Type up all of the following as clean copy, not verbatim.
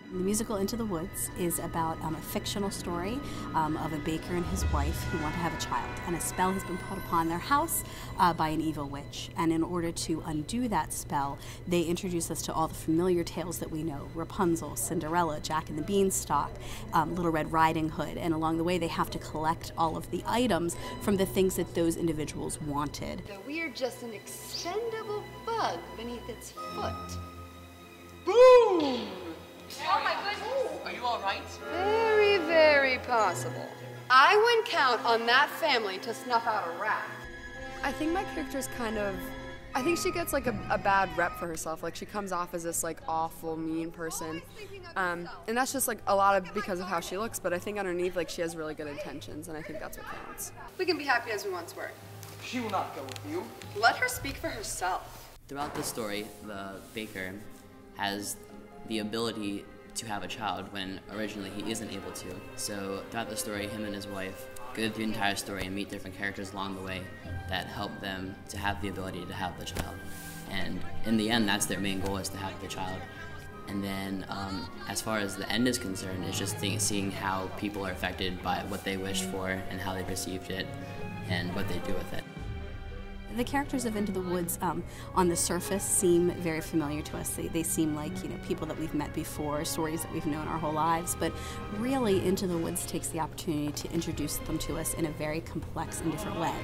The musical Into the Woods is about a fictional story of a baker and his wife who want to have a child, and a spell has been put upon their house by an evil witch. And in order to undo that spell, they introduce us to all the familiar tales that we know: Rapunzel, Cinderella, Jack and the Beanstalk, Little Red Riding Hood, and along the way they have to collect all of the items from the things that those individuals wanted. So we're just an extendable bug beneath its foot. Boom! Oh my goodness! Are you all right? Very, very possible. I wouldn't count on that family to snuff out a rat. I think my character's I think she gets like a bad rep for herself. Like, she comes off as this like awful, mean person. And that's just like a lot of because of how she looks, but I think underneath like she has really good intentions, and I think that's what counts. We can be happy as we once were. She will not go with you. Let her speak for herself. Throughout the story, the baker has the ability to have a child when originally he isn't able to. So throughout the story, him and his wife go through the entire story and meet different characters along the way that help them to have the ability to have the child. And in the end, that's their main goal, is to have the child. And then as far as the end is concerned, it's just seeing how people are affected by what they wished for and how they perceived it and what they do with it. The characters of Into the Woods on the surface seem very familiar to us. They seem like, people that we've met before, stories that we've known our whole lives, but really Into the Woods takes the opportunity to introduce them to us in a very complex and different way.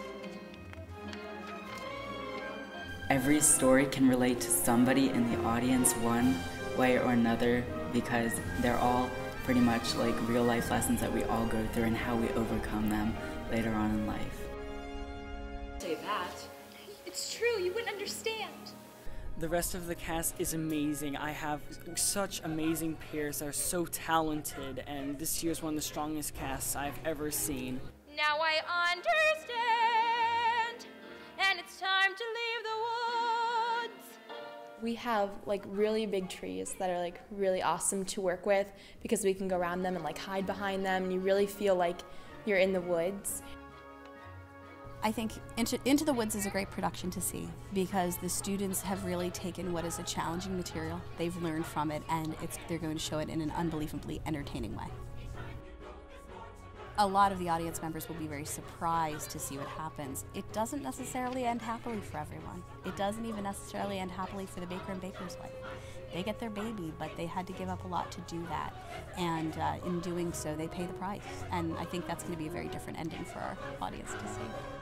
Every story can relate to somebody in the audience one way or another, because they're all pretty much like real life lessons that we all go through and how we overcome them later on in life. Say that. It's true, you wouldn't understand. The rest of the cast is amazing. I have such amazing peers that are so talented, and this year's one of the strongest casts I've ever seen. Now I understand, and it's time to leave the woods. We have like really big trees that are like really awesome to work with, because we can go around them and like hide behind them, and you really feel like you're in the woods. I think Into the Woods is a great production to see, because the students have really taken what is a challenging material, they've learned from it, and they're going to show it in an unbelievably entertaining way. A lot of the audience members will be very surprised to see what happens. It doesn't necessarily end happily for everyone. It doesn't even necessarily end happily for the baker and baker's wife. They get their baby, but they had to give up a lot to do that. And in doing so, they pay the price. And I think that's going to be a very different ending for our audience to see.